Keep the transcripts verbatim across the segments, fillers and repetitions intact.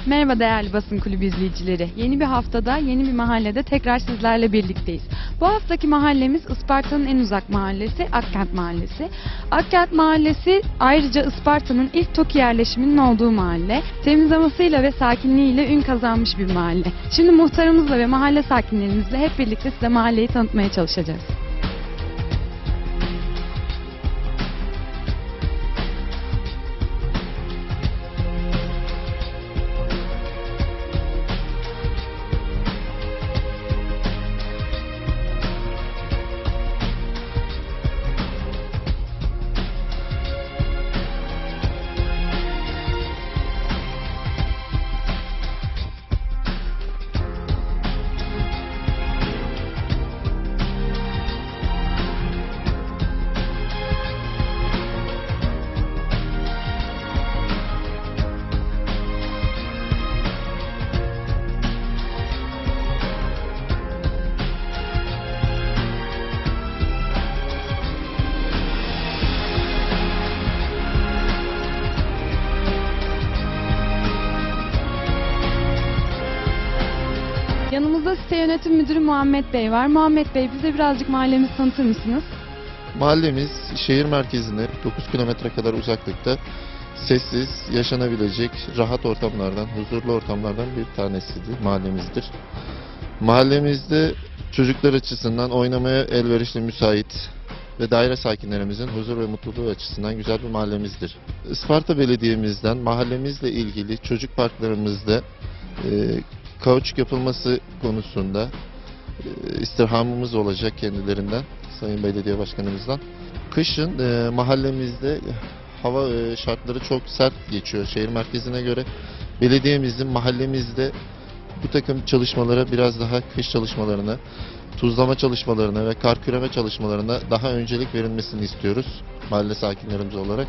Merhaba değerli Basın Kulübü izleyicileri. Yeni bir haftada, yeni bir mahallede tekrar sizlerle birlikteyiz. Bu haftaki mahallemiz Isparta'nın en uzak mahallesi Akkent Mahallesi. Akkent Mahallesi ayrıca Isparta'nın ilk TOKİ yerleşiminin olduğu mahalle. Temiz havasıyla ve sakinliğiyle ün kazanmış bir mahalle. Şimdi muhtarımızla ve mahalle sakinlerimizle hep birlikte size mahalleyi tanıtmaya çalışacağız. Yanımızda site yönetim müdürü Muhammed Bey var. Muhammed Bey, bize birazcık mahallemizi tanıtır mısınız? Mahallemiz şehir merkezine dokuz kilometre kadar uzaklıkta sessiz, yaşanabilecek, rahat ortamlardan, huzurlu ortamlardan bir tanesidir, mahallemizdir. Mahallemizde çocuklar açısından oynamaya elverişli, müsait ve daire sakinlerimizin huzur ve mutluluğu açısından güzel bir mahallemizdir. Isparta Belediye'mizden mahallemizle ilgili çocuk parklarımızda e, kauçuk yapılması konusunda e, istirhamımız olacak kendilerinden, Sayın Belediye Başkanımızdan. Kışın e, mahallemizde hava e, şartları çok sert geçiyor şehir merkezine göre. Belediyemizin mahallemizde bu takım çalışmalara, biraz daha kış çalışmalarına, tuzlama çalışmalarına ve kar küreme çalışmalarına daha öncelik verilmesini istiyoruz mahalle sakinlerimiz olarak.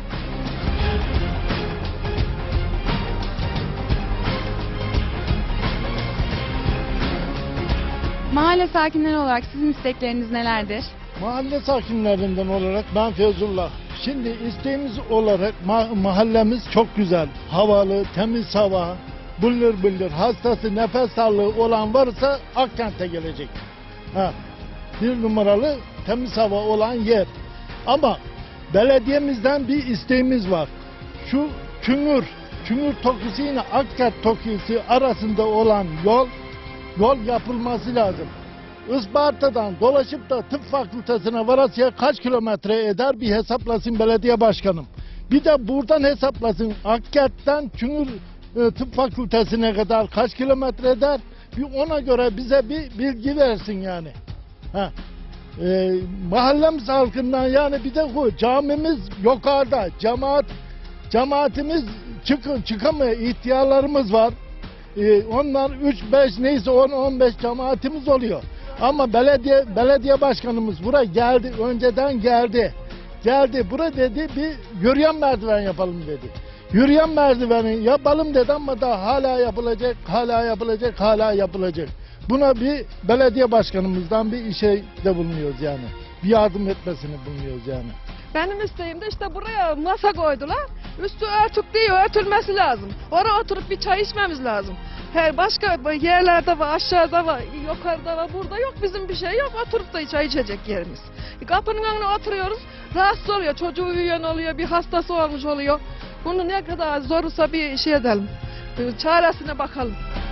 Mahalle sakinleri olarak sizin istekleriniz nelerdir? Mahalle sakinlerinden olarak ben Feyzullah. Şimdi isteğimiz olarak ma- mahallemiz çok güzel. Havalı, temiz hava, bıllır bıllır, hastası, nefes darlığı olan varsa Akkent'e gelecek. Ha, bir numaralı temiz hava olan yer. Ama belediyemizden bir isteğimiz var. Şu Küngür, Küngür Tokisi ile Akkent Tokisi arasında olan yol, yol yapılması lazım. Isparta'dan dolaşıp da tıp fakültesine varasıya kaç kilometre eder bir hesaplasın belediye başkanım. Bir de buradan hesaplasın Akkent'ten Küngür e, tıp fakültesine kadar kaç kilometre eder. Bir ona göre bize bir bilgi versin yani. Ha. E, mahallemiz halkından yani bir de bu camimiz yukarıda, cemaat cemaatimiz çıkın çıkamıyor, ihtiyarlarımız var. Ee, onlar üç beş neyse on on beş cemaatimiz oluyor. Ama belediye belediye başkanımız buraya geldi, önceden geldi. Geldi buraya dedi, bir yürüyen merdiven yapalım dedi. Yürüyen merdiveni yapalım dedi ama daha hala yapılacak, hala yapılacak, hala yapılacak. Buna bir belediye başkanımızdan bir işe de bulunuyoruz yani. Bir yardım etmesini bulunuyoruz yani. Benim isteğim de işte buraya masa koydular. Üstü örtük değil, örtülmesi lazım. Oraya oturup bir çay içmemiz lazım. Her başka yerlerde var, aşağıda var, yukarıda var, burada yok, bizim bir şey yok. Oturup da çay içecek yerimiz. Kapının önüne oturuyoruz, rahatsız oluyor. Çocuğu uyuyan oluyor, bir hastası olmuş oluyor. Bunu ne kadar zorsa bir şey edelim. Çaresine bakalım.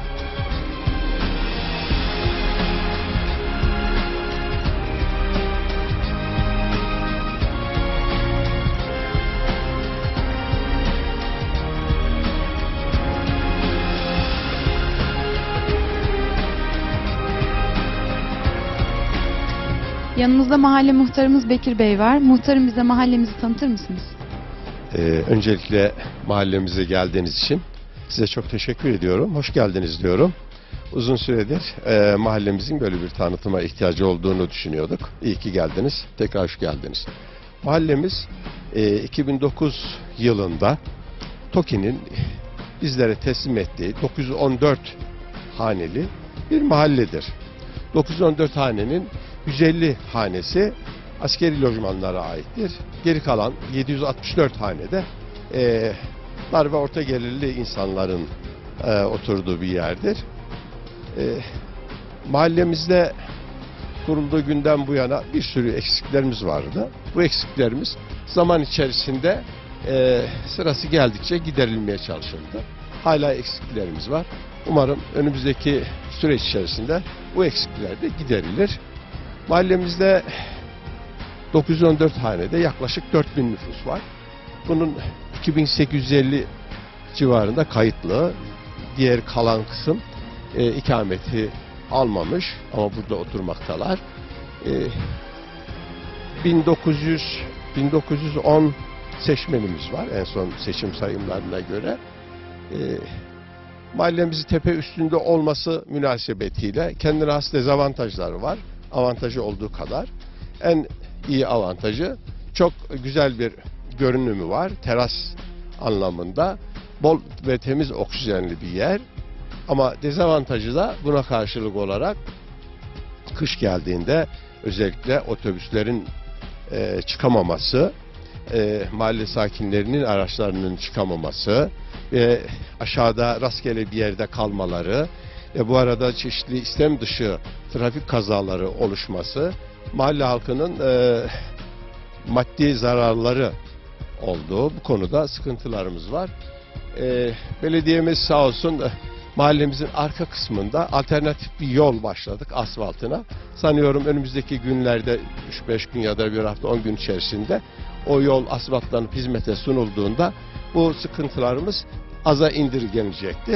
Yanımızda mahalle muhtarımız Bekir Bey var. Muhtarım, bize mahallemizi tanıtır mısınız? Ee, öncelikle mahallemize geldiğiniz için size çok teşekkür ediyorum. Hoş geldiniz diyorum. Uzun süredir e, mahallemizin böyle bir tanıtıma ihtiyacı olduğunu düşünüyorduk. İyi ki geldiniz. Tekrar hoş geldiniz. Mahallemiz e, iki bin dokuz yılında TOKİ'nin bizlere teslim ettiği dokuz yüz on dört haneli bir mahalledir. dokuz yüz on dört hanenin yüz elli hanesi askeri lojmanlara aittir. Geri kalan yedi yüz altmış dört hanede e, dar ve orta gelirli insanların e, oturduğu bir yerdir. E, mahallemizde kurulduğu günden bu yana bir sürü eksiklerimiz vardı. Bu eksiklerimiz zaman içerisinde e, sırası geldikçe giderilmeye çalışıldı. Hala eksiklerimiz var. Umarım önümüzdeki süreç içerisinde bu eksikler de giderilir. Mahallemizde dokuz yüz on dört hanede yaklaşık dört bin nüfus var. Bunun iki bin sekiz yüz elli civarında kayıtlı. Diğer kalan kısım e, ikameti almamış ama burada oturmaktalar. E, bin dokuz yüz bin dokuz yüz on seçmenimiz var en son seçim sayımlarına göre. E, mahallemizi tepe üstünde olması münasebetiyle kendine has dezavantajları var. Avantajı olduğu kadar. En iyi avantajı çok güzel bir görünümü var. Teras anlamında. Bol ve temiz oksijenli bir yer. Ama dezavantajı da buna karşılık olarak kış geldiğinde özellikle otobüslerin e, çıkamaması, e, mahalle sakinlerinin araçlarının çıkamaması ve aşağıda rastgele bir yerde kalmaları ve bu arada çeşitli istem dışı trafik kazaları oluşması mahalle halkının e, maddi zararları oldu. Bu konuda sıkıntılarımız var. E, belediyemiz sağ olsun mahallemizin arka kısmında alternatif bir yol başladık asfaltına. Sanıyorum önümüzdeki günlerde üç beş gün ya da bir hafta on gün içerisinde o yol asfaltlanıp hizmete sunulduğunda bu sıkıntılarımız aza indirgenecektir.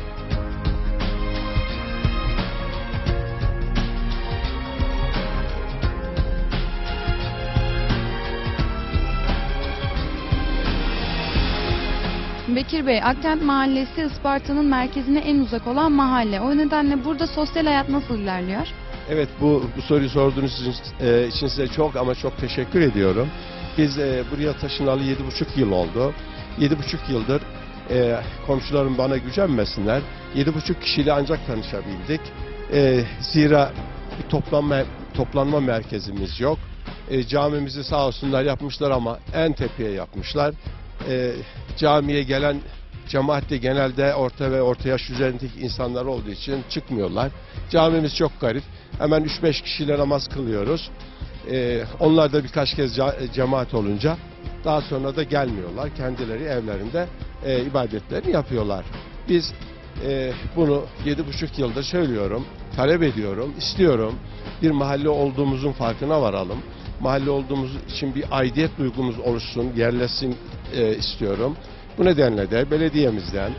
Bekir Bey, Akkent Mahallesi Isparta'nın merkezine en uzak olan mahalle. O nedenle burada sosyal hayat nasıl ilerliyor? Evet, bu, bu soruyu sorduğunuz için, e, için size çok ama çok teşekkür ediyorum. Biz e, buraya taşınalı yedi buçuk yıl oldu. Yedi buçuk yıldır e, komşularım bana gücenmesinler. Yedi buçuk kişiyle ancak tanışabildik. E, zira bir toplanma, toplanma merkezimiz yok. E, camimizi sağ olsunlar yapmışlar ama en tepeye yapmışlar. E, camiye gelen cemaat de genelde orta ve orta yaş üzerindeki insanlar olduğu için çıkmıyorlar. Camimiz çok garip. Hemen üç beş kişiyle namaz kılıyoruz. Ee, onlar da birkaç kez cemaat olunca daha sonra da gelmiyorlar. Kendileri evlerinde e, ibadetlerini yapıyorlar. Biz e, bunu yedi buçuk yıldır söylüyorum, talep ediyorum, istiyorum. Bir mahalle olduğumuzun farkına varalım. Mahalle olduğumuz için bir aidiyet duygumuz oluşsun, yerleşsin e, istiyorum. Bu nedenle de belediyemizden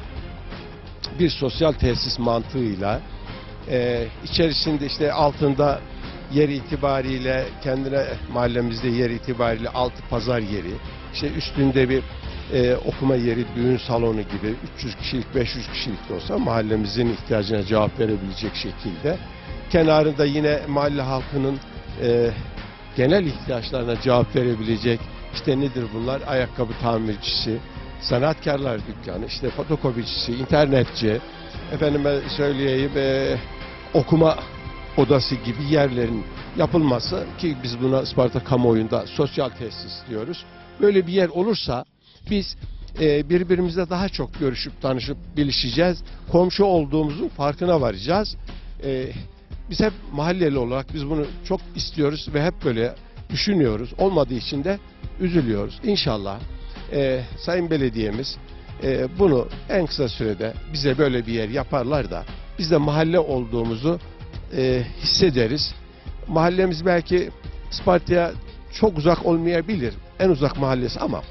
bir sosyal tesis mantığıyla e, içerisinde işte altında yer itibariyle kendine mahallemizde yer itibariyle altı pazar yeri, işte üstünde bir e, okuma yeri, düğün salonu gibi üç yüz kişilik beş yüz kişilik de olsa mahallemizin ihtiyacına cevap verebilecek şekilde, kenarında yine mahalle halkının e, genel ihtiyaçlarına cevap verebilecek, işte nedir bunlar? Ayakkabı tamircisi, sanatkarlar dükkanı, işte fotokopicisi, internetçi, efendime söyleyeyim e, okuma odası gibi yerlerin yapılması, ki biz buna Isparta kamuoyunda sosyal tesis diyoruz. Böyle bir yer olursa biz e, birbirimizle daha çok görüşüp tanışıp bilişeceğiz. Komşu olduğumuzun farkına varacağız. E, biz hep mahalleli olarak biz bunu çok istiyoruz ve hep böyle düşünüyoruz. Olmadığı için de üzülüyoruz. İnşallah e, Sayın Belediyemiz e, bunu en kısa sürede bize böyle bir yer yaparlar da biz de mahalle olduğumuzu e, hissederiz. Mahallemiz belki Isparta'ya çok uzak olmayabilir, en uzak mahallesi, ama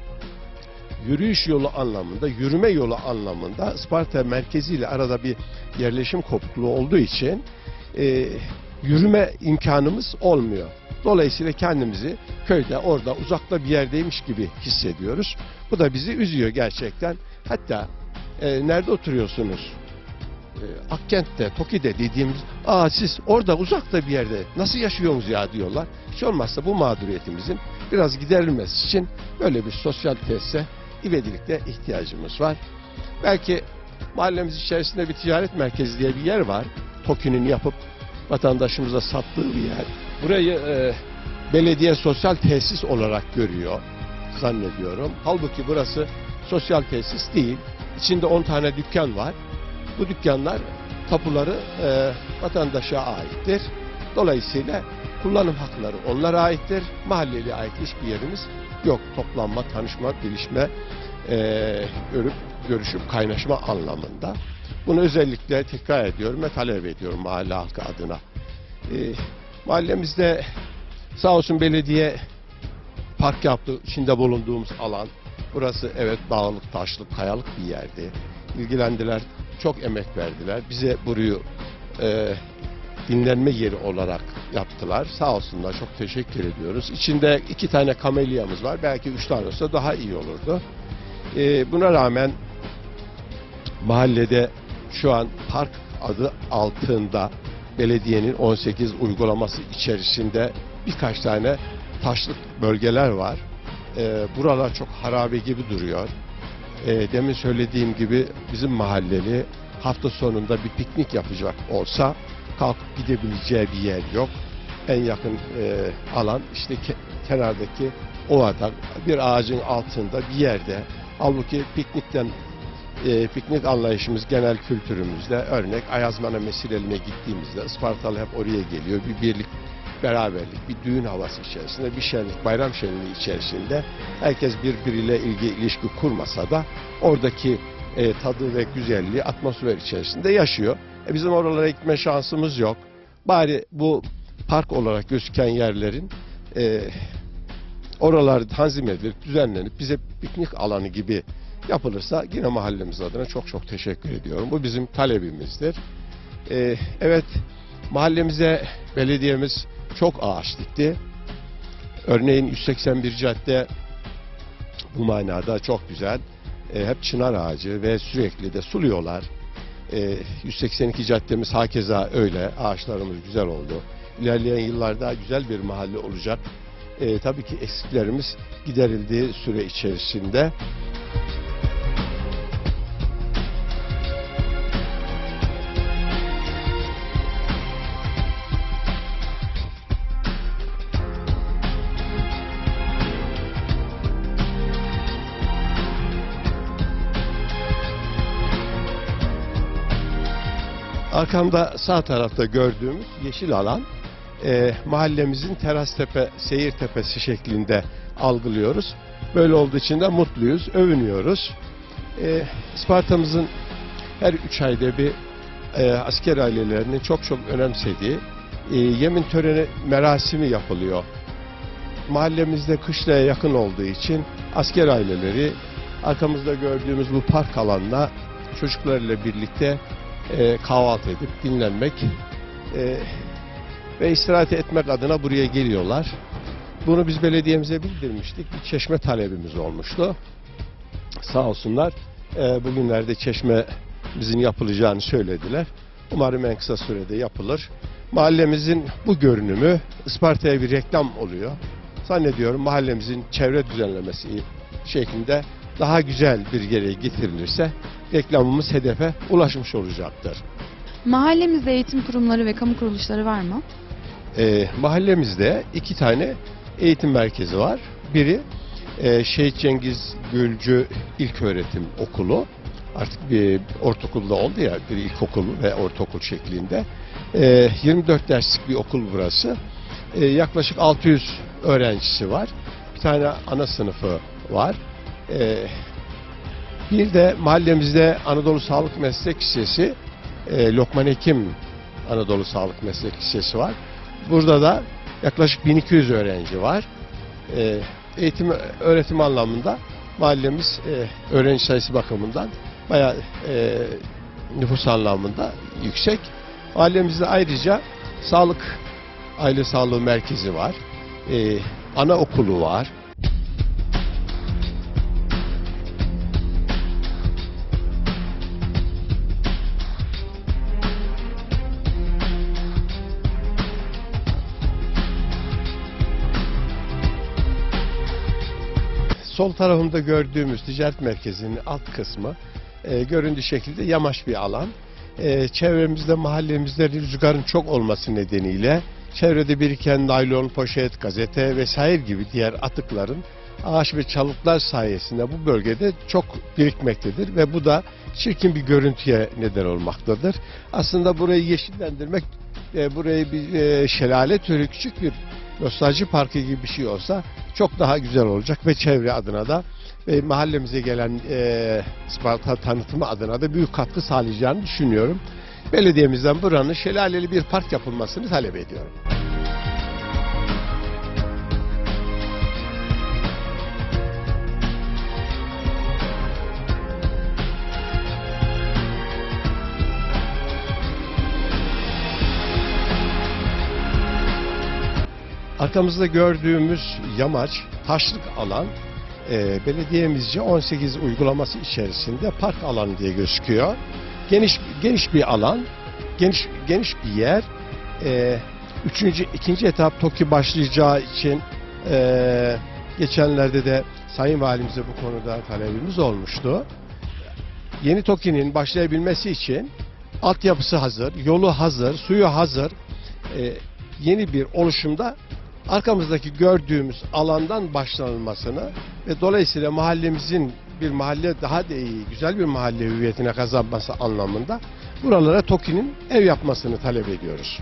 yürüyüş yolu anlamında, yürüme yolu anlamında Isparta merkeziyle arada bir yerleşim kopukluğu olduğu için e, yürüme imkanımız olmuyor. Dolayısıyla kendimizi köyde, orada, uzakta bir yerdeymiş gibi hissediyoruz. Bu da bizi üzüyor gerçekten. Hatta e, nerede oturuyorsunuz? E, Akkent'te, Toki'de dediğimiz, aa siz orada uzakta bir yerde nasıl yaşıyorsunuz ya diyorlar. Hiç olmazsa bu mağduriyetimizin biraz giderilmesi için böyle bir sosyal tesise ivedilikte ihtiyacımız var. Belki mahallemiz içerisinde bir ticaret merkezi diye bir yer var. Toki'nin yapıp vatandaşımıza sattığı bir yer. Burayı e, belediye sosyal tesis olarak görüyor zannediyorum. Halbuki burası sosyal tesis değil. İçinde on tane dükkan var. Bu dükkanlar tapuları e, vatandaşa aittir. Dolayısıyla kullanım hakları onlara aittir. Mahalleliye ait hiçbir yerimiz yok. Toplanma, tanışma, bilişme, e, görüp görüşüp kaynaşma anlamında. Bunu özellikle tekrar ediyorum ve talep ediyorum mahalle halkı adına. E, mahallemizde sağ olsun belediye park yaptı. İçinde bulunduğumuz alan. Burası evet dağlık, taşlık, kayalık bir yerdi. İlgilendiler, çok emek verdiler. Bize burayı e, dinlenme yeri olarak yaptılar. Sağ olsunlar, çok teşekkür ediyoruz. İçinde iki tane kamelyamız var. Belki üç tane olsa daha iyi olurdu. E, buna rağmen mahallede şu an park adı altında belediyenin on sekiz uygulaması içerisinde birkaç tane taşlık bölgeler var. E, buralar çok harabe gibi duruyor. E, demin söylediğim gibi bizim mahalleli hafta sonunda bir piknik yapacak olsa kalkıp gidebileceği bir yer yok. En yakın e, alan işte ke kenardaki ovada bir ağacın altında bir yerde. Halbuki piknikten e, piknik anlayışımız genel kültürümüzde örnek Ayazmana Mesireline gittiğimizde Ispartalı hep oraya geliyor. Bir birlik, beraberlik, bir düğün havası içerisinde, bir şenlik, bayram şenliği içerisinde herkes birbiriyle ilgi ilişki kurmasa da oradaki e, tadı ve güzelliği atmosfer içerisinde yaşıyor. E, bizim oralara gitme şansımız yok. Bari bu park olarak gözüken yerlerin e, oralar tanzim edilip, düzenlenip bize piknik alanı gibi yapılırsa yine mahallemiz adına çok çok teşekkür ediyorum. Bu bizim talebimizdir. E, evet, mahallemize belediyemiz çok ağaç dikti. Örneğin yüz seksen bir cadde bu manada çok güzel. E, hep çınar ağacı ve sürekli de suluyorlar. E, yüz seksen iki caddemiz hakeza öyle. Ağaçlarımız güzel oldu. İlerleyen yıllarda güzel bir mahalle olacak. E, tabii ki eksiklerimiz giderildiği süre içerisinde. Arkamda sağ tarafta gördüğümüz yeşil alan e, mahallemizin Terastepe, Seyirtepesi şeklinde algılıyoruz. Böyle olduğu için de mutluyuz, övünüyoruz. E, Isparta'mızın her üç ayda bir e, asker ailelerinin çok çok önemsediği e, yemin töreni merasimi yapılıyor. Mahallemizde kışlaya yakın olduğu için asker aileleri arkamızda gördüğümüz bu park alanına çocuklarıyla birlikte E, kahvaltı edip dinlenmek e, ve istirahat etmek adına buraya geliyorlar. Bunu biz belediyemize bildirmiştik. Bir çeşme talebimiz olmuştu. Sağ olsunlar. E, bugünlerde çeşmemizin yapılacağını söylediler. Umarım en kısa sürede yapılır. Mahallemizin bu görünümü Isparta'ya bir reklam oluyor. Zannediyorum mahallemizin çevre düzenlemesi şeklinde daha güzel bir yere getirilirse reklamımız hedefe ulaşmış olacaktır. Mahallemizde eğitim kurumları ve kamu kuruluşları var mı? E, mahallemizde iki tane eğitim merkezi var. Biri e, Şehit Cengiz Gülcü İlköğretim Okulu. Artık bir ortaokulda oldu ya, bir ilkokul ve ortaokul şeklinde. E, yirmi dört derslik bir okul burası. E, yaklaşık altı yüz öğrencisi var. Bir tane ana sınıfı var. E, Bir de mahallemizde Anadolu Sağlık Meslek Lisesi, e, Lokman Hekim Anadolu Sağlık Meslek Lisesi var. Burada da yaklaşık bin iki yüz öğrenci var. E, eğitim, öğretim anlamında mahallemiz e, öğrenci sayısı bakımından bayağı e, nüfus anlamında yüksek. Mahallemizde ayrıca sağlık, aile sağlığı merkezi var. E, anaokulu var. Sol tarafımda gördüğümüz ticaret merkezinin alt kısmı e, göründüğü şekilde yamaç bir alan. E, çevremizde, mahallemizde rüzgarın çok olması nedeniyle çevrede biriken naylon, poşet, gazete vesaire gibi diğer atıkların ağaç ve çalılıklar sayesinde bu bölgede çok birikmektedir ve bu da çirkin bir görüntüye neden olmaktadır. Aslında burayı yeşillendirmek, e, burayı bir e, şelale türü küçük bir nostalji parkı gibi bir şey olsa çok daha güzel olacak ve çevre adına da ve mahallemize gelen e, Isparta tanıtımı adına da büyük katkı sağlayacağını düşünüyorum. Belediyemizden buranın şelaleli bir park yapılmasını talep ediyorum. Arkamızda gördüğümüz yamaç, taşlık alan, e, belediyemizce on sekiz uygulaması içerisinde park alanı diye gözüküyor. Geniş geniş bir alan, geniş geniş bir yer. E, üçüncü, ikinci etap TOKİ başlayacağı için e, geçenlerde de Sayın Valimize bu konuda talebimiz olmuştu. Yeni TOKİ'nin başlayabilmesi için altyapısı hazır, yolu hazır, suyu hazır. E, yeni bir oluşumda arkamızdaki gördüğümüz alandan başlanılmasını ve dolayısıyla mahallemizin bir mahalle daha da iyi, güzel bir mahalle hüviyetine kazanması anlamında buralara TOKİ'nin ev yapmasını talep ediyoruz.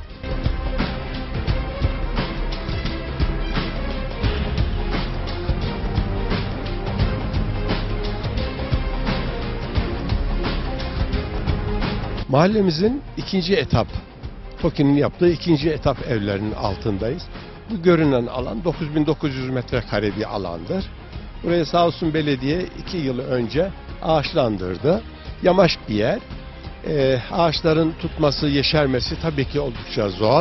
Mahallemizin ikinci etap, TOKİ'nin yaptığı ikinci etap evlerinin altındayız. Bu görünen alan dokuz bin dokuz yüz metrekare bir alandır. Buraya sağ olsun belediye iki yıl önce ağaçlandırdı. Yamaç bir yer. Ee, ağaçların tutması, yeşermesi tabii ki oldukça zor.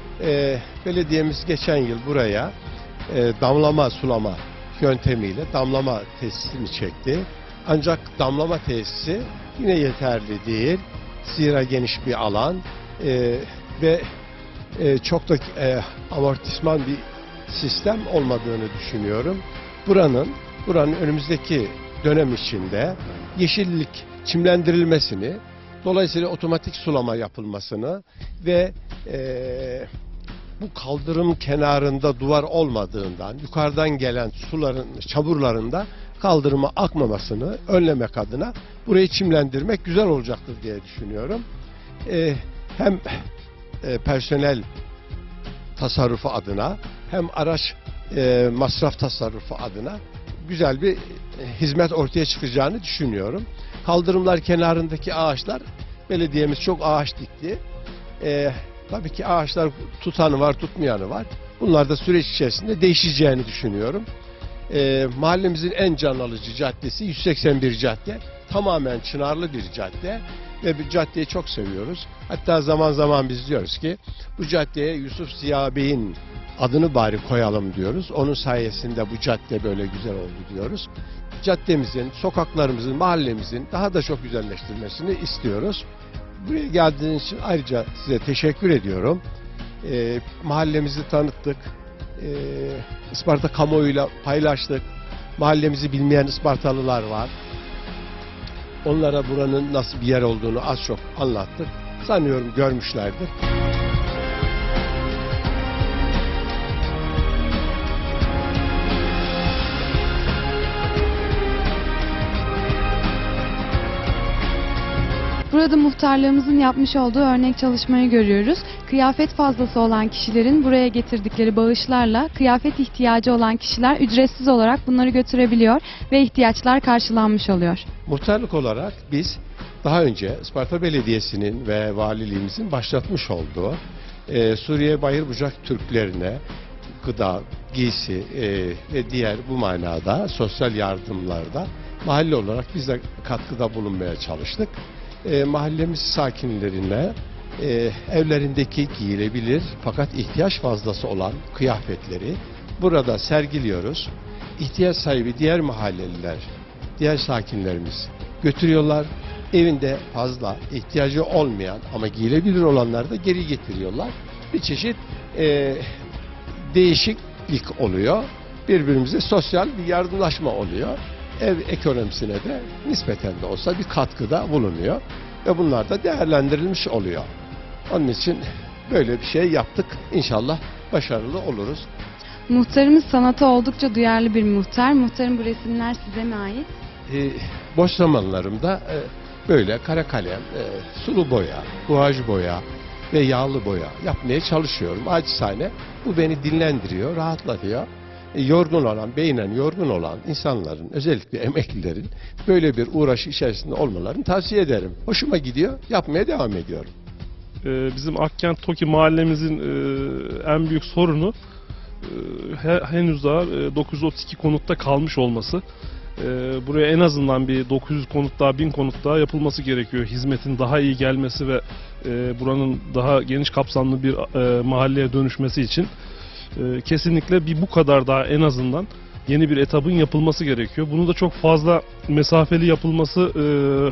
Ee, belediyemiz geçen yıl buraya e, damlama sulama yöntemiyle damlama tesisini çekti. Ancak damlama tesisi yine yeterli değil. Zira geniş bir alan e, ve e, çok da e, amortisman bir sistem olmadığını düşünüyorum. Buranın buranın önümüzdeki dönem içinde yeşillik çimlendirilmesini, dolayısıyla otomatik sulama yapılmasını ve e, bu kaldırım kenarında duvar olmadığından yukarıdan gelen suların, çamurların da kaldırıma akmamasını önlemek adına burayı çimlendirmek güzel olacaktır diye düşünüyorum. E, hem e, personel tasarrufu adına hem araç e, masraf tasarrufu adına güzel bir e, hizmet ortaya çıkacağını düşünüyorum. Kaldırımlar kenarındaki ağaçlar, belediyemiz çok ağaç dikti. E, tabii ki ağaçlar tutanı var, tutmayanı var. Bunlar da süreç içerisinde değişeceğini düşünüyorum. E, mahallemizin en can alıcı caddesi yüz seksen bir cadde. Tamamen çınarlı bir cadde ve bu caddeyi çok seviyoruz. Hatta zaman zaman biz diyoruz ki bu caddeye Yusuf Ziya Bey'in adını bari koyalım diyoruz. Onun sayesinde bu cadde böyle güzel oldu diyoruz. Caddemizin, sokaklarımızın, mahallemizin daha da çok güzelleştirmesini istiyoruz. Buraya geldiğiniz için ayrıca size teşekkür ediyorum. E, mahallemizi tanıttık. E, Isparta kamuoyuyla paylaştık. Mahallemizi bilmeyen Ispartalılar var. Onlara buranın nasıl bir yer olduğunu az çok anlattık. Sanıyorum görmüşlerdir. Burada muhtarlığımızın yapmış olduğu örnek çalışmayı görüyoruz. Kıyafet fazlası olan kişilerin buraya getirdikleri bağışlarla kıyafet ihtiyacı olan kişiler ücretsiz olarak bunları götürebiliyor ve ihtiyaçlar karşılanmış oluyor. Muhtarlık olarak biz daha önce Isparta Belediyesi'nin ve valiliğimizin başlatmış olduğu e, Suriye Bayırbucak Türklerine gıda, giysi e, ve diğer bu manada sosyal yardımlarda mahalle olarak biz de katkıda bulunmaya çalıştık. E, mahallemiz sakinlerine e, evlerindeki giyilebilir fakat ihtiyaç fazlası olan kıyafetleri burada sergiliyoruz. İhtiyaç sahibi diğer mahalleliler, diğer sakinlerimiz götürüyorlar. Evinde fazla ihtiyacı olmayan ama giyilebilir olanları da geri getiriyorlar. Bir çeşit e, değişiklik oluyor. Birbirimize sosyal bir yardımlaşma oluyor. Ev ekonomisine de nispeten de olsa bir katkıda bulunuyor ve bunlar da değerlendirilmiş oluyor. Onun için böyle bir şey yaptık. İnşallah başarılı oluruz. Muhtarımız sanata oldukça duyarlı bir muhtar. Muhtarım, bu resimler size mi ait? E, boş zamanlarımda e, böyle kara kalem, e, sulu boya, guaj boya ve yağlı boya yapmaya çalışıyorum. Acizane bu beni dinlendiriyor, rahatlatıyor. E, yorgun olan, beynen yorgun olan insanların, özellikle emeklilerin böyle bir uğraş içerisinde olmalarını tavsiye ederim. Hoşuma gidiyor, yapmaya devam ediyorum. Ee, bizim Akkent TOKİ mahallemizin e, en büyük sorunu e, he- henüz daha e, dokuz yüz otuz iki konutta kalmış olması. E, buraya en azından bir dokuz yüz konut daha, bin konut daha yapılması gerekiyor. Hizmetin daha iyi gelmesi ve e, buranın daha geniş kapsamlı bir e, mahalleye dönüşmesi için e, kesinlikle bir bu kadar daha en azından yeni bir etabın yapılması gerekiyor. Bunu da çok fazla mesafeli yapılması e,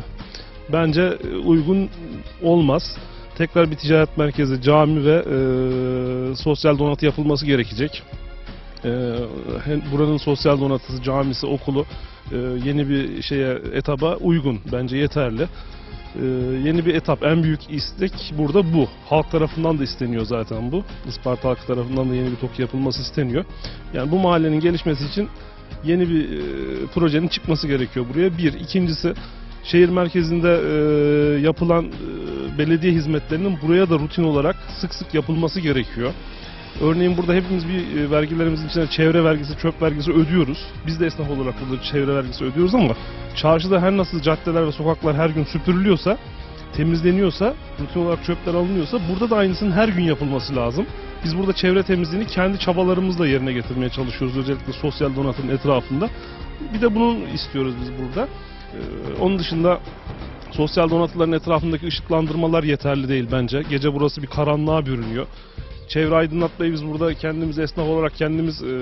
bence uygun olmaz. Tekrar bir ticaret merkezi, cami ve e, sosyal donatı yapılması gerekecek. E, hem buranın sosyal donatısı, camisi, okulu e, yeni bir şeye, etaba uygun, bence yeterli. E, yeni bir etap, en büyük istek burada bu. Halk tarafından da isteniyor zaten bu. Isparta halkı tarafından da yeni bir TOKİ yapılması isteniyor. Yani bu mahallenin gelişmesi için yeni bir e, projenin çıkması gerekiyor buraya. Bir. İkincisi, şehir merkezinde e, yapılan e, belediye hizmetlerinin buraya da rutin olarak sık sık yapılması gerekiyor. Örneğin burada hepimiz bir e, vergilerimizin içine çevre vergisi, çöp vergisi ödüyoruz. Biz de esnaf olarak burada çevre vergisi ödüyoruz ama çarşıda her nasıl caddeler ve sokaklar her gün süpürülüyorsa, temizleniyorsa, rutin olarak çöpler alınıyorsa burada da aynısının her gün yapılması lazım. Biz burada çevre temizliğini kendi çabalarımızla yerine getirmeye çalışıyoruz, özellikle sosyal donatın etrafında. Bir de bunu istiyoruz biz burada. Ee, onun dışında sosyal donatıların etrafındaki ışıklandırmalar yeterli değil bence. Gece burası bir karanlığa bürünüyor. Çevre aydınlatmayı biz burada kendimiz esnaf olarak kendimiz e, e,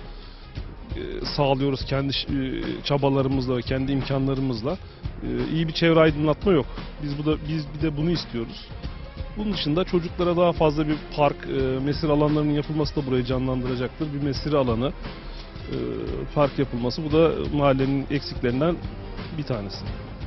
sağlıyoruz. Kendi e, çabalarımızla, kendi imkanlarımızla. E, iyi bir çevre aydınlatma yok. Biz bu da biz bir de bunu istiyoruz. Bunun dışında çocuklara daha fazla bir park, e, mesire alanlarının yapılması da burayı canlandıracaktır. Bir mesire alanı, e, park yapılması, bu da mahallenin eksiklerinden bir tanesi.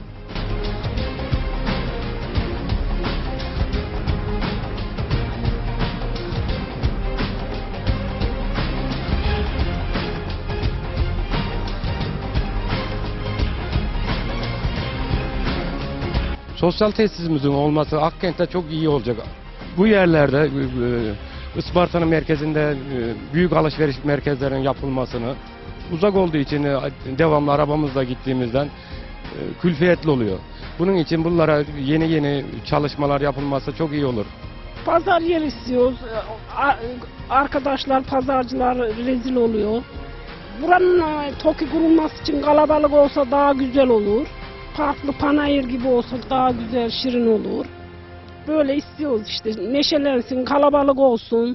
Sosyal tesisimizin olması Akkent'te çok iyi olacak. Bu yerlerde e, Isparta'nın merkezinde e, büyük alışveriş merkezlerinin yapılmasını, uzak olduğu için e, devamlı arabamızla gittiğimizden e, külfiyetli oluyor. Bunun için bunlara yeni yeni çalışmalar yapılması çok iyi olur. Pazar yeri istiyoruz. A- Arkadaşlar, pazarcılar rezil oluyor. Buranın e, TOKİ kurulması için kalabalık olsa daha güzel olur. Farklı panayır gibi olsa daha güzel, şirin olur. Böyle istiyoruz işte. Neşelensin, kalabalık olsun.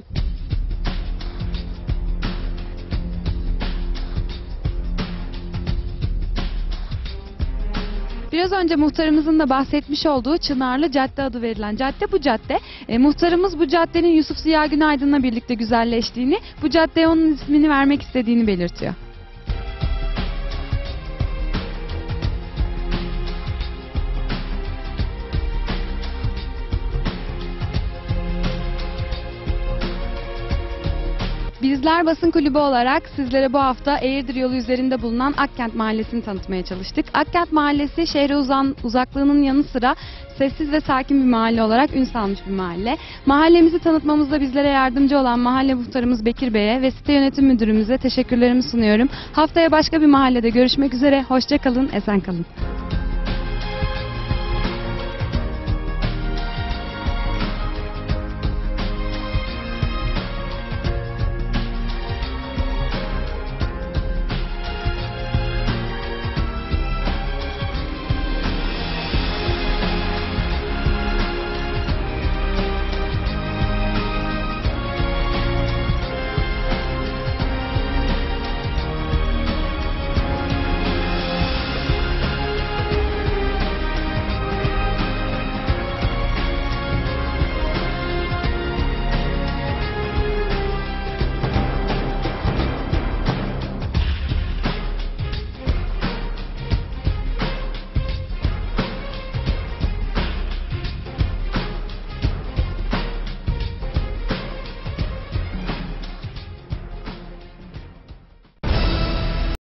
Biraz önce muhtarımızın da bahsetmiş olduğu Çınarlı Cadde adı verilen cadde bu cadde. E, muhtarımız bu caddenin Yusuf Ziya Günaydın'la birlikte güzelleştiğini, bu caddeye onun ismini vermek istediğini belirtiyor. Bizler basın kulübü olarak sizlere bu hafta Eğirdir yolu üzerinde bulunan Akkent Mahallesi'ni tanıtmaya çalıştık. Akkent Mahallesi şehre uzan uzaklığının yanı sıra sessiz ve sakin bir mahalle olarak ün salmış bir mahalle. Mahallemizi tanıtmamızda bizlere yardımcı olan mahalle muhtarımız Bekir Bey'e ve site yönetim müdürümüze teşekkürlerimi sunuyorum. Haftaya başka bir mahallede görüşmek üzere. Hoşça kalın, esen kalın.